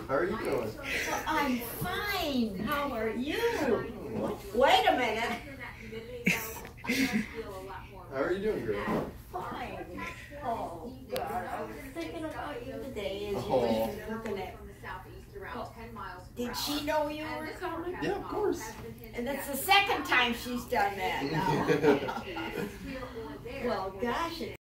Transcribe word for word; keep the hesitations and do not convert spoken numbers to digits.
How are you doing? Well, I'm fine. How are you? Wait a minute. How are you doing, girl? Fine. Oh, God. I was thinking about you today as you Oh. were looking at. Well, did she know you were coming? Yeah, of course. And that's the second time she's done that now. Well, gosh, it's